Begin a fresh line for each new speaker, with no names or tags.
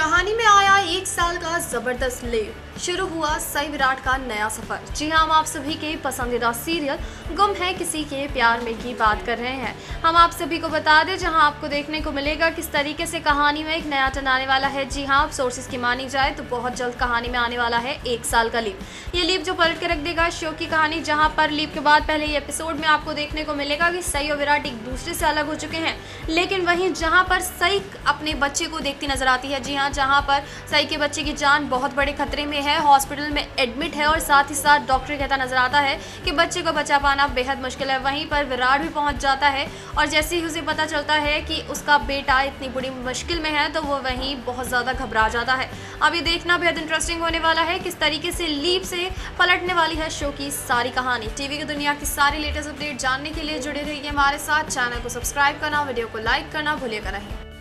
कहानी में आया 1 साल का जबरदस्त लीव। शुरू हुआ सई विराट का नया सफर। जी हाँ, हम आप सभी के पसंदीदा सीरियल गुम है किसी के प्यार में की बात कर रहे हैं। हम आप सभी को बता दें, जहां आपको देखने को मिलेगा किस तरीके से कहानी में एक नया टर्न आने वाला है। जी हाँ, सोर्सेज की मानी जाए तो बहुत जल्द कहानी में आने वाला है 1 साल का लीव। ये लीव जो पलट के रख देगा शो की कहानी, जहाँ पर लीव के बाद पहले ही एपिसोड में आपको देखने को मिलेगा कि सई और विराट एक दूसरे से अलग हो चुके हैं, लेकिन वहीं जहाँ पर सई अपने बच्चे को देखती नजर आती है। जी हाँ, जहाँ पर सई के बच्चे की जान बहुत बड़े खतरे में है, हॉस्पिटल में एडमिट है और साथ ही साथ डॉक्टर कहता नजर आता है कि बच्चे को बचा पाना बेहद मुश्किल है। वहीं पर विराट भी पहुंच जाता है और जैसे ही उसे पता चलता है कि उसका बेटा इतनी बड़ी मुश्किल में है तो वो वहीं बहुत ज़्यादा घबरा जाता है। अब ये देखना बेहद इंटरेस्टिंग होने वाला है किस तरीके से लीव से पलटने वाली है शो की सारी कहानी। टीवी की दुनिया की सारी लेटेस्ट अपडेट जानने के लिए जुड़े रहिए हमारे साथ। चैनल को सब्सक्राइब करना, वीडियो को लाइक करना भूलिएगा नहीं।